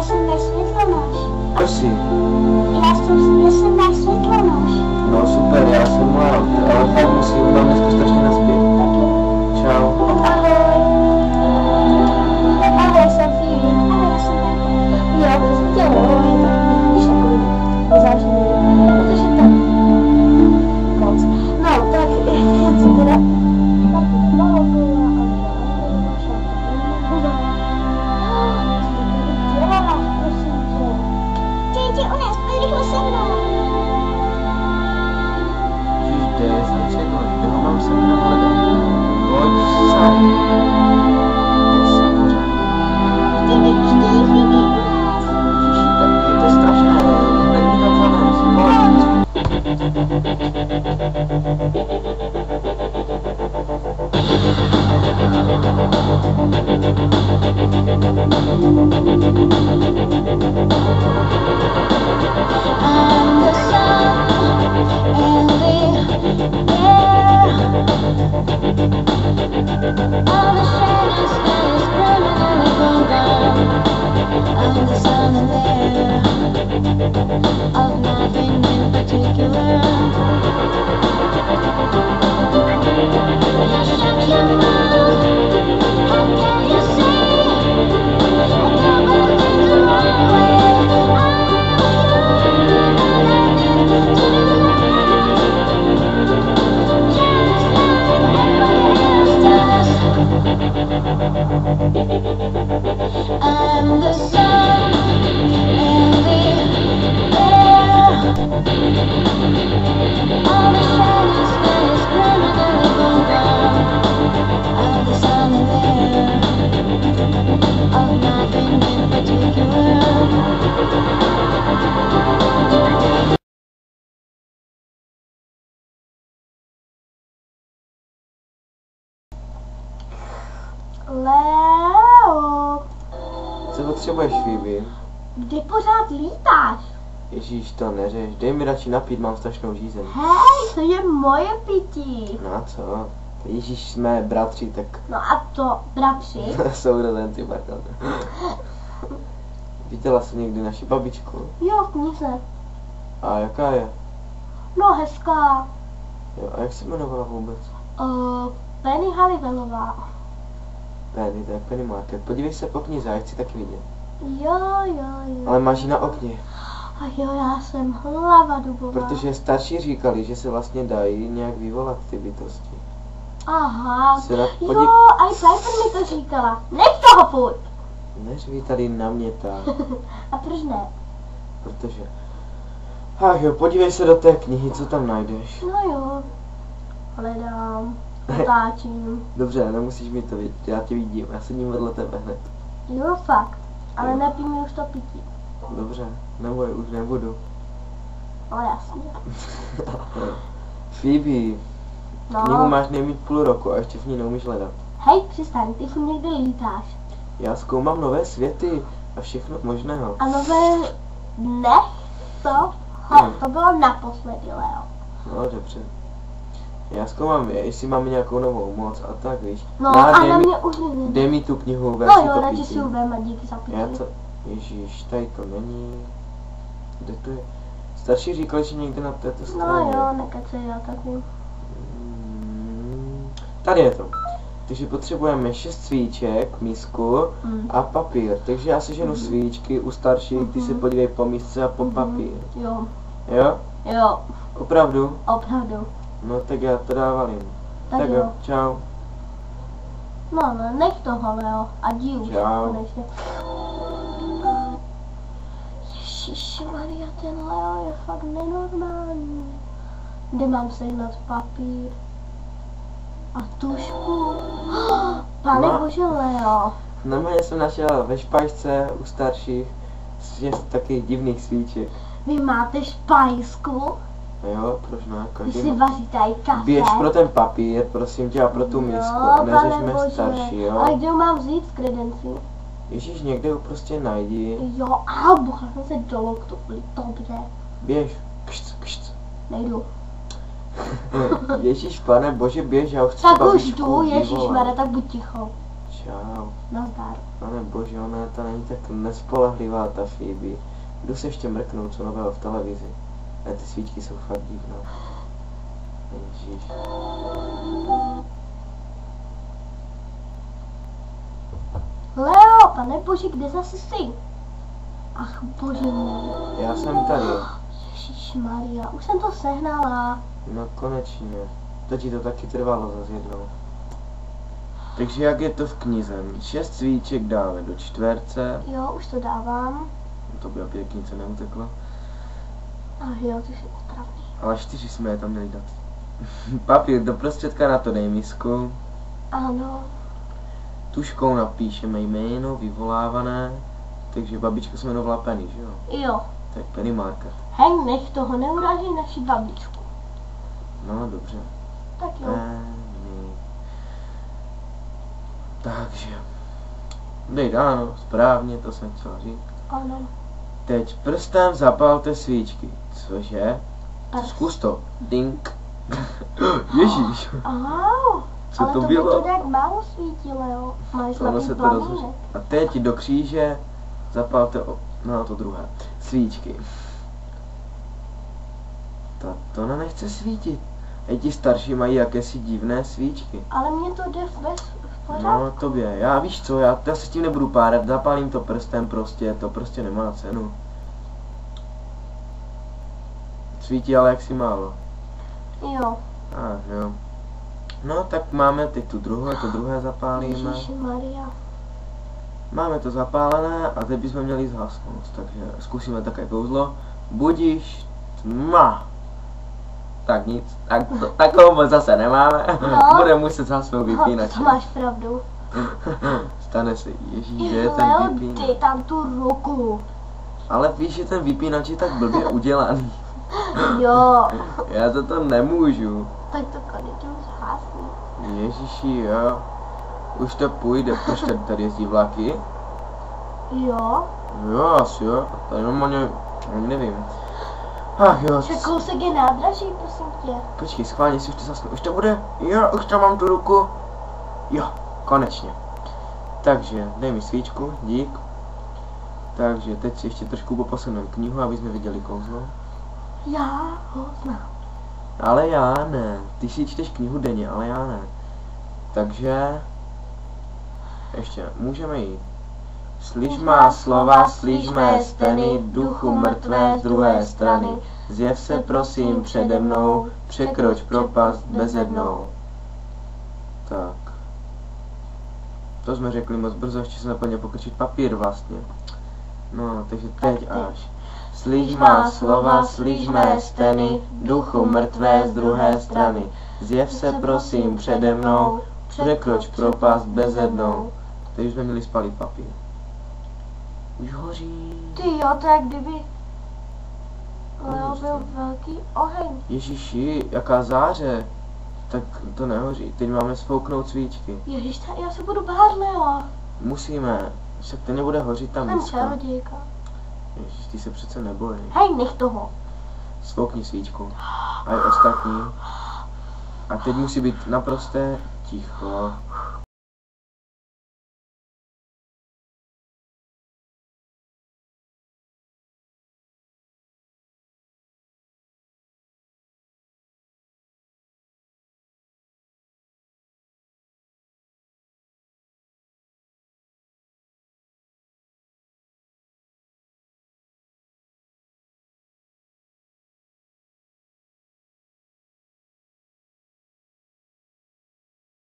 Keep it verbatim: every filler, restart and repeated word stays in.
jsem na světlonož. Prosím. Já jsem, já jsem na světlonož. No super, já jsem mal, ale tak musím, mám dneska strašně naspět. Čau. Ahoj. Ahoj, Sofie. Ahoj, Sofie. Jo, to jsem tě ahoj. Víš, takový nezávřený. Protože tak moc. No, tak já si teda... Leo. Co potřebuješ, Phoebe? Kde pořád lítáš? Ježíš, to neřeš, dej mi radši napít, mám strašnou žízeň. Hej, to je moje pití. No a co? Ježíš, jsme bratři, tak... No a to, bratři? Sourozenci, pardon. Viděla jsi někdy naši babičku? Jo, v knize. A jaká je? No, hezká. Jo, a jak se jmenovala vůbec? Uh, Penny Halliwellová. Penny, to je Penny Market. Podívej se po knize, já chci taky vidět. Jo, jo, jo. Ale máš ji na okně. A jo, já jsem hlava dubová. Protože starší říkali, že se vlastně dají nějak vyvolat ty bytosti. Aha. Se na, podí... Jo, a i Piper mi to říkala. Nech toho furt. Neřví tady na mě tak. A proč ne? Protože... Ach jo, podívej se do té knihy, co tam najdeš. No jo. Hledám. Otáčím. Dobře, nemusíš mi to vidět, já tě vidím, já sedím vedle tebe hned. Jo, fakt. Ale Jo. nepij mi už to pití. Dobře, neboj, už nebudu. No jasně. Phoebe, No. knihu máš nejmít půl roku a ještě v ní neumíš hledat. Hej, přestaň, ty furt někde lítáš. Já zkoumám nové světy a všechno možného. A nové dne? To? Ho, to bylo naposledy, Leo. No dobře. Já zkoumám, jestli máme nějakou novou moc a tak, víš. No Dá, a dej na mi, mě už nevím. dej mi tu knihu, vem No si jo, to radši pití. si uvem a díky za pití. Já to, ježíš, tady to není. Kde to je? Starší říkali, že někde na této No straně. jo, nekecej, já taky. Mm, Tady je to. Takže potřebujeme šest svíček, misku Mm. a papír. Takže já seženu svíčky u starších, ty se Mhm. podívej po misce a po Mhm. papír. Jo, Jo? jo, Opravdu? opravdu. No tak já to dávalím. Tak, Tak jo. jo, čau. No, no, nech toho, Leo. A jdi už. Čau. Konečně. Ježišmarja, ten Leo je fakt nenormální. Kde mám sehnat papír? A tušku? Pane No. bože, Leo. Normálně jsem našel ve špačce u starších šest takových divných svíček. Vy máte špajsku? Jo, proč ne? Vy Každý si má. vaříte i kafe? Běž pro ten papír, prosím tě, a pro tu misku. Jo, Neřešme pane starší, jo? Ale kde ho mám vzít z kredencí? Ježíš, někde ho prostě najdi. Jo, a boha, jsem se dolů k tomu, dobře. Běž. Kšt, kšt. Nejdu. Ježíš, pane bože, běž, já už chci Tak už babičku jdu, vyvolat. ježišmarja, tak buď ticho. Čau. Čau. Nazdar. Pane bože, ona to není tak nespolehlivá ta Phoebe. Jdu se ještě mrknout, co nového v televizi. Ale ty svíčky jsou fakt divné. Ježíš. Leo, pane bože, kde zase jsi? Ach bože můj. Já jsem tady. Ježišmarja, už jsem to sehnala. No konečně. To ti to taky trvalo zase jednou. Takže jak je to v knize? Šest svíček dáme do čtverce. Jo, už to dávám. To bylo pěkný, co neuteklo. Ach jo, ty jsi otravný. Ale čtyři jsme je tam měli dát. Papír do prostředka, na to dej misku. Ano. Tuškou napíšeme jméno, vyvolávané. Takže babička se jmenovala Penny, že jo? Jo. Tak Penny Market. Hej, nech toho, neurážej naši babičku. No dobře. Tak jo. Penny. Takže. Dej dáno, správně, to jsem chtěla říct. Ano. Teď prstem zapalte svíčky. Cože? Prst. Zkus to. Dink. Ježíš. Aha. Co ale to to bylo? by to tak málo svítilo, jo. Máš Ono slabý se to rozhoří. plamínek. A teď do kříže zapalte o... No to druhé. Svíčky. Ta, to ona nechce svítit. I ti starší mají jakési divné svíčky. Ale mně to jde v, bez, v pořádku. No tobě. Já víš co, já, já se s tím nebudu párat. Zapálím to prstem prostě. To prostě nemá cenu. Svítí ale jaksi málo. Jo. A jo. No tak máme teď tu druhou, to druhé zapálíme. Ježišmarja. Máme to zapálené a teď bychom měli zhasnout, takže zkusíme také kouzlo. Budiš tma. Tak nic, tak to, takovou moc zase nemáme. No. Budeme muset zhasnout vypínač. To máš pravdu. Stane se, ježíš, že je ten Leo, vypínač. dej tam tu ruku. Ale víš, že ten vypínač je tak blbě udělaný. Jo. Já za to nemůžu. Tak to konečně zhasni. Ježíši, jo. Už to půjde, proč tady, tady jezdí vlaky? Jo. Jo, asi jo. Tady normálně, ani nevím. Ach jo. Že kousek je nádraží, prosím tě. Počkej, schválně si už to zasnu. Už to bude? Jo, už tam mám tu ruku. Jo, konečně. Takže, dej mi svíčku, dík. Takže teď si ještě trošku poposuneme knihu, aby jsme viděli kouzlo. Já ho znám. Ale já ne. Ty si čteš knihu denně, ale já ne. Takže... Ještě, můžeme jít. Slyš má slova, slyš mé steny, duchu mrtvé z druhé strany. Zjev se prosím přede mnou, překroč propast bezednou. Tak. To jsme řekli moc brzo, ještě se naplně pokročit papír vlastně. No, takže teď až. Slyš má slova, slyš mé steny, duchu mrtvé z druhé strany. Zjev se prosím přede mnou, překroč propast bezednou. Teď jsme měli spalit papír. Už hoří. Ty jo, to jak kdyby Leo byl velký oheň. Ježiši, jaká záře. Tak to nehoří. Teď máme sfouknout svíčky. Ježiš, ta, já se budu bát, Leo. Musíme. Však to nebude hořit ta Jsem miska. čarodějka. Ježiš, ty se přece nebojí. Hej, nech toho. Sfoukni svíčku. A i ostatní. A teď musí být naprosté ticho.